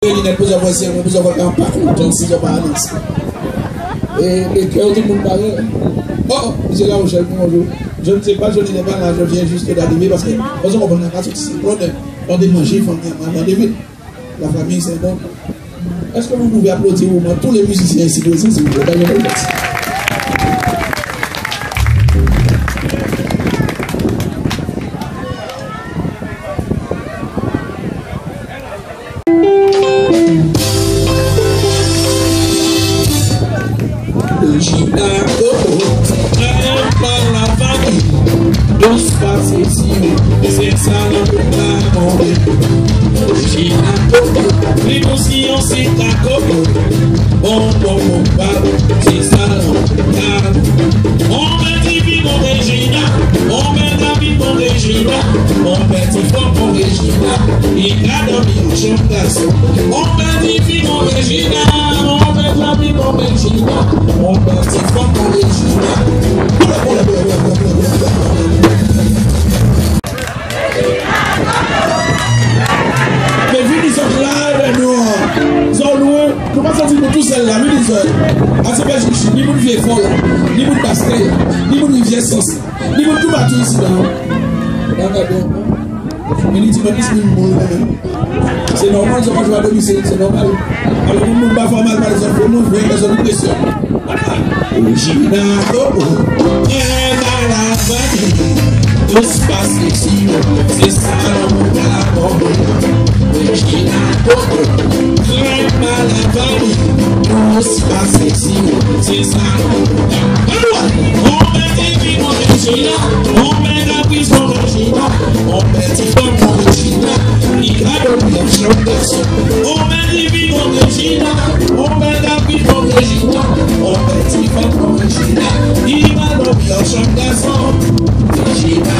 Il n'est pas avoir serment, plus avoir un parcours, 36 heures par année. Et les cœurs, tout le monde pareil. Oh, c'est là où j'ai bonjour. Je ne sais pas, je n'ai pas là, je viens juste d'arriver parce que, par exemple, on a pas tout ce problème. On a mangé, la famille, c'est bon. Est-ce que vous pouvez applaudir au moins tous les musiciens ici aussi, s'il vous plaît? C'est ça l'émotion c'est ta coco. Bon, c'est ça on met dit vie mon Régina. On met ta vie mon Régina. On met dit fort mon Régina. Il a dormi en chambre garçon. On met dit vie mon Régina. On met ta vie mon Régina. On met dit fort mon Régina. Mais vu qu'ils sont là, nous sommes loin, nous pas sentir tous celles-là, nous disons, à ce moment ni mon vieux folle, ni mon pastel, ni mon vieux sauce, ni mon tout bateau ici là. Mais il dit, c'est normal, je vais jouer à domicile, c'est normal. Alors, nous ne pouvons pas faire mal par les enfants, nous voyons les hommes de pression. Regina, la famille, tout se passe ici, c'est ça l'amour. Regina, la famille, tout se passe ici, c'est ça l'amour. On met des vies, mon Regina, on met la prise, mon Regina, on met des femmes, mon Regina, il a dormi en chambre garçon. On met des vies, mon Regina, on met la prise, mon Regina, on met des femmes, mon Regina, il a dormi en chambre garçon. Regina,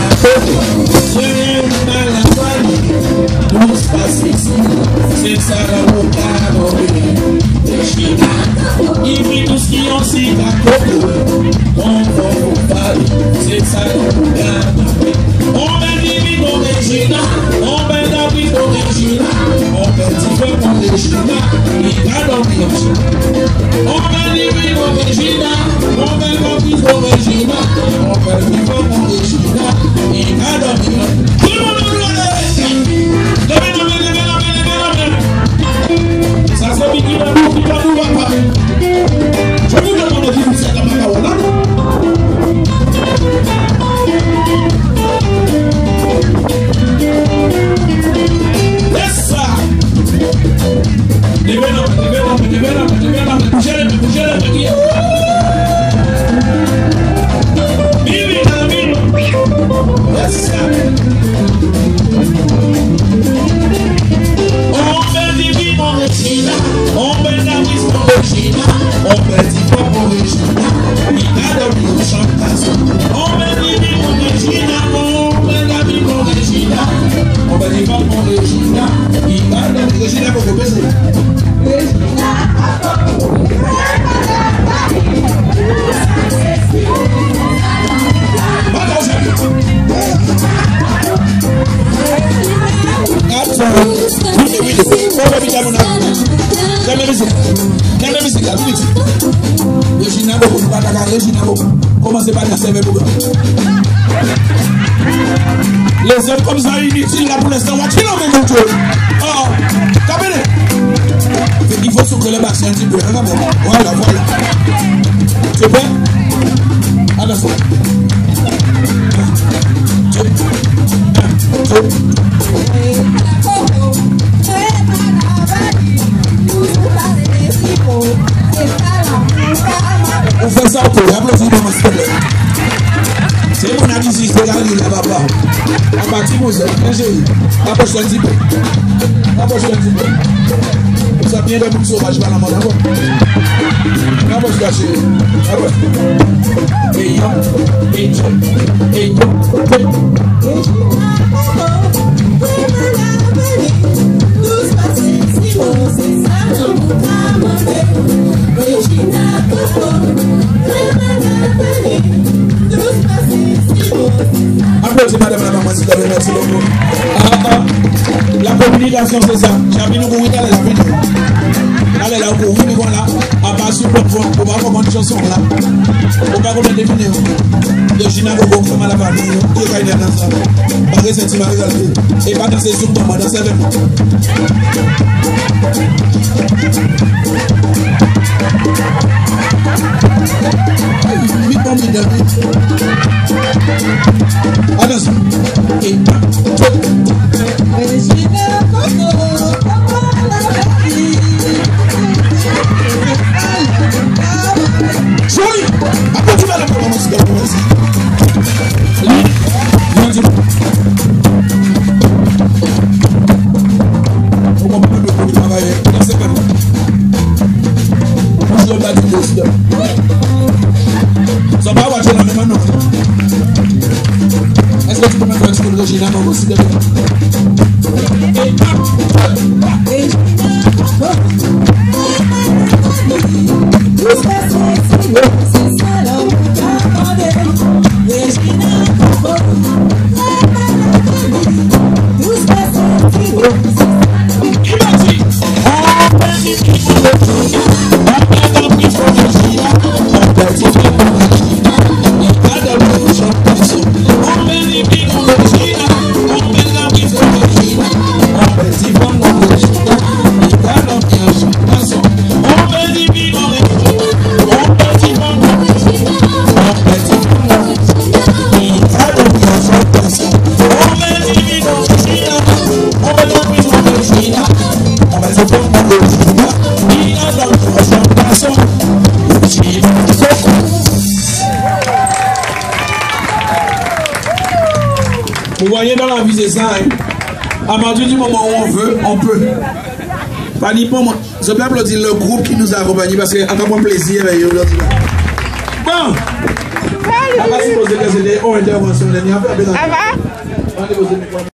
la famille, tout se passe ici, c'est ça l'amour. Regina, il vit tout ce qui en cite à coco. On va vous parler, c'est ça l'amour. On met des vies, mon Regina, on met la vie, mon Regina, on met des femmes, mon Regina, il a dormi en chambre. On met des vies, mon Regina, on met la vie, mon Regina, on met des femmes, mon Regina, il a dormi en chambre. Tout le monde nous lève. Ça c'est Vicky Bambou qui va nous voir. Je vous demande de vous faire la parole là. Yes sir. Commencez par la servir pour les hommes comme ça inutiles là pour l'instant. Oh, il faut souffler les vaccins un petit peu. Voilà. Tu es prêt? Attention. On fait ça pour applaudissements, s'il te plaît. C'est mon ami si je peux garder là papa. On va partir pour ça. Approche-toi un petit peu. Approche-toi un petit peu. Ça vient de beaucoup sauvage par la mort d'abord. Approche-toi chérie. Approche. Et applaudissez madame la maman s'il te plaît, merci beaucoup. La communication, c'est ça. J'ai nous courir dans la vidéo. Allez là, vous courir, voilà. À part sur le fond, on va voir une chanson là. On va voir des vidéos. De Gina Gogo, comme à la famille, qui est dans ça. Pas de sentiment réalité. Et pas dans ces zoom, dans ces événements. Oui, bon, oui, David. Attention. Et joli. Après, tu vas le prendre en musique. On va pas travailler. C'est pas bon. On va dire aussi. Ça va watcher la même année. Est-ce que tu peux mettre un petit peu de Regina dans aussi de vous voyez dans la vie c'est ça, hein? À partir du moment où on veut, on peut. Pas ni pour moi. Je peux applaudir le groupe qui nous a accompagnés parce qu'il a un plaisir avec eux. Bon. On va supposer que c'est des interventions.